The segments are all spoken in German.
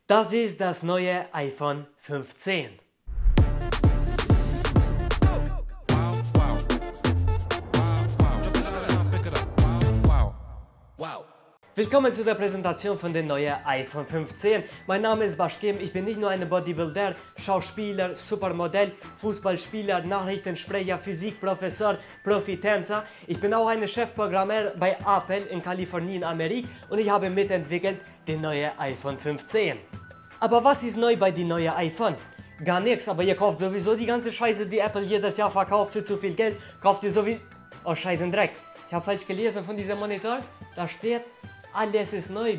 Das ist das neue iPhone 15. Willkommen zu der Präsentation von dem neuen iPhone 15. Mein Name ist Başkim, ich bin nicht nur ein Bodybuilder, Schauspieler, Supermodell, Fußballspieler, Nachrichtensprecher, Physikprofessor, Profitänzer. Ich bin auch ein Chefprogrammeur bei Apple in Kalifornien, Amerika, und ich habe mitentwickelt den neuen iPhone 15. Aber was ist neu bei dem neuen iPhone? Gar nichts, aber ihr kauft sowieso die ganze Scheiße, die Apple jedes Jahr verkauft für zu viel Geld. Kauft ihr so wie... Oh, Scheiße, Dreck. Ich habe falsch gelesen von diesem Monitor. Da steht... Alles ist neu,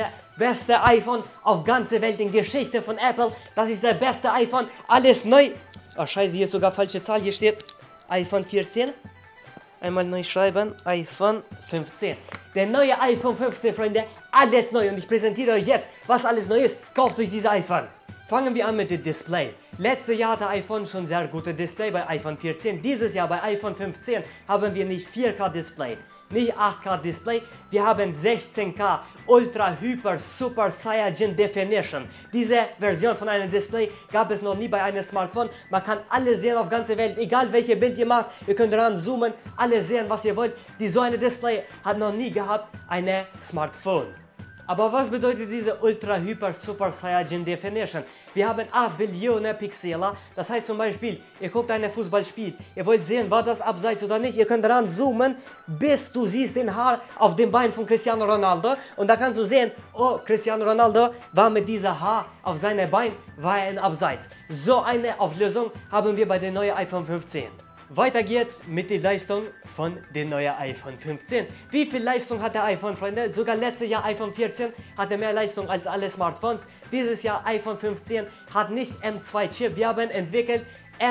beste iPhone auf ganze Welt in Geschichte von Apple. Das ist der beste iPhone, alles neu. Oh Scheiße, hier ist sogar falsche Zahl, hier steht iPhone 14. Einmal neu schreiben, iPhone 15. Der neue iPhone 15, Freunde, alles neu. Und ich präsentiere euch jetzt, was alles neu ist. Kauft euch dieses iPhone. Fangen wir an mit dem Display. Letztes Jahr hatte iPhone schon sehr gute Display bei iPhone 14. Dieses Jahr bei iPhone 15 haben wir nicht 4K Display. Nicht 8K Display, wir haben 16K Ultra Hyper Super Cyanogen Definition. Diese Version von einem Display gab es noch nie bei einem Smartphone. Man kann alles sehen auf ganzer Welt, egal welches Bild ihr macht. Ihr könnt ranzoomen, alles sehen, was ihr wollt. So eine Display hat noch nie gehabt eine Smartphone. Aber was bedeutet diese Ultra Hyper Super Cyanogen Definition? Wir haben 8 Billionen Pixel. Das heißt zum Beispiel, ihr guckt ein Fußballspiel, ihr wollt sehen, war das abseits oder nicht. Ihr könnt ranzoomen, bis du siehst den Haar auf dem Bein von Cristiano Ronaldo. Und da kannst du sehen, oh, Cristiano Ronaldo war mit dieser Haar auf seinem Bein, war ein Abseits. So eine Auflösung haben wir bei dem neuen iPhone 15. Weiter geht's mit der Leistung von dem neuen iPhone 15. Wie viel Leistung hat der iPhone, Freunde? Sogar letztes Jahr iPhone 14 hatte mehr Leistung als alle Smartphones. Dieses Jahr iPhone 15 hat nicht M2-Chip, wir haben entwickelt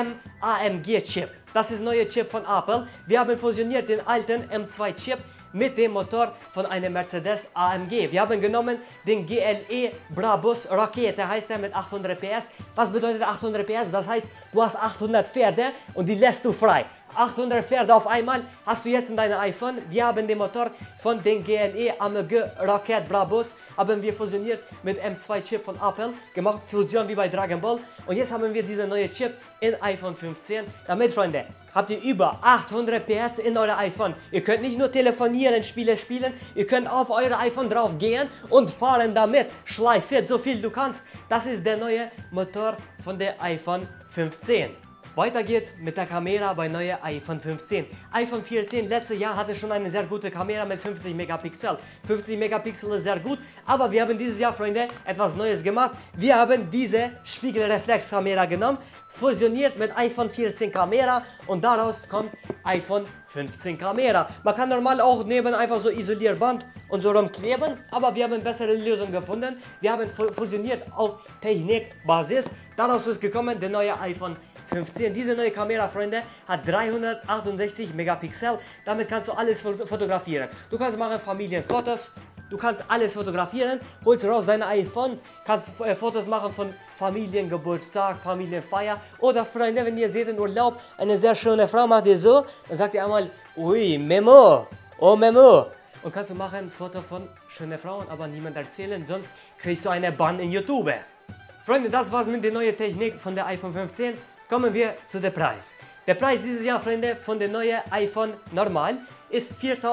AMG-Chip. Das ist der neue Chip von Apple. Wir haben fusioniert den alten M2-Chip mit dem Motor von einem Mercedes AMG. Wir haben genommen den GLE Brabus Rakete, heißt er, mit 800 PS. Was bedeutet 800 PS? Das heißt, du hast 800 Pferde und die lässt du frei. 800 Pferde auf einmal hast du jetzt in deinem iPhone. Wir haben den Motor von den GLE AMG Rakete Brabus haben wir fusioniert mit M2 Chip von Apple, gemacht Fusion wie bei Dragon Ball, und jetzt haben wir diesen neuen Chip in iPhone 15. Damit, Freunde, habt ihr über 800 PS in eurem iPhone. Ihr könnt nicht nur telefonieren, Spiele spielen, ihr könnt auf euer iPhone drauf gehen und fahren damit. Schleifiert so viel du kannst. Das ist der neue Motor von der iPhone 15. Weiter geht's mit der Kamera bei neuen iPhone 15. iPhone 14 letztes Jahr hatte schon eine sehr gute Kamera mit 50 Megapixel. 50 Megapixel ist sehr gut, aber wir haben dieses Jahr, Freunde, etwas Neues gemacht. Wir haben diese Spiegelreflexkamera genommen, fusioniert mit iPhone 14 Kamera, und daraus kommt iPhone 15 Kamera. Man kann normal auch neben einfach so Isolierband und so rumkleben, aber wir haben eine bessere Lösung gefunden. Wir haben fusioniert auf Technikbasis. Daraus ist gekommen der neue iPhone 15. Diese neue Kamera, Freunde, hat 368 Megapixel. Damit kannst du alles fotografieren. Du kannst machen Familienfotos, du kannst alles fotografieren, holst raus dein iPhone, kannst Fotos machen von Familiengeburtstag, Familienfeier, oder Freunde, wenn ihr seht in Urlaub, eine sehr schöne Frau macht ihr so, dann sagt ihr einmal, ui, Memo, oh Memo. Und kannst du machen ein Foto von schönen Frauen, aber niemand erzählen, sonst kriegst du eine Bann in YouTube. Freunde, das war's mit der neuen Technik von der iPhone 15. Kommen wir zu dem Preis. Der Preis dieses Jahr, Freunde, von der neuen iPhone normal ist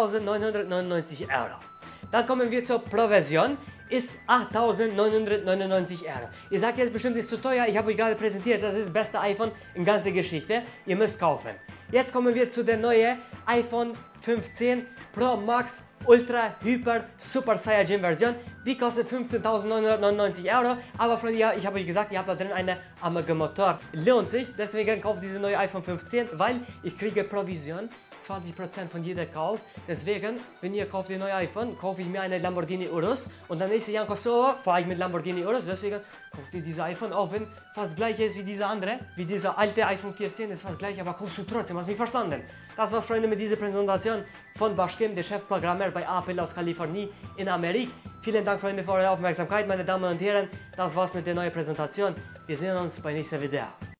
4.999 €. Dann kommen wir zur Pro-Version, ist 8.999 €. Ihr sagt jetzt bestimmt, ist zu teuer. Ich habe euch gerade präsentiert, das ist das beste iPhone in ganzer Geschichte. Ihr müsst kaufen. Jetzt kommen wir zu der neuen iPhone 15 Pro Max Ultra Hyper Super Cyanogen Version. Die kostet 15.999 €. Aber Freunde, ja, ich habe euch gesagt, ihr habt da drin einen AMG-Motor. Lohnt sich, deswegen kauft diese neue iPhone 15, weil ich kriege Provision. 20% von jeder Kauf. Deswegen, wenn ihr kauft ein neues iPhone, kaufe ich mir eine Lamborghini Urus, und dann nächstes Jahr in Kosovo fahre ich mit Lamborghini Urus. Deswegen kauft ihr dieses iPhone, auch wenn fast gleich ist wie dieser andere, wie dieser alte iPhone 14, ist fast gleich, aber kaufst du trotzdem, hast du mich verstanden? Das war's, Freunde, mit dieser Präsentation von Başkim, der Chefprogrammeur bei Apple aus Kalifornien in Amerika. Vielen Dank, Freunde, für eure Aufmerksamkeit, meine Damen und Herren. Das war's mit der neuen Präsentation. Wir sehen uns beim nächsten Video.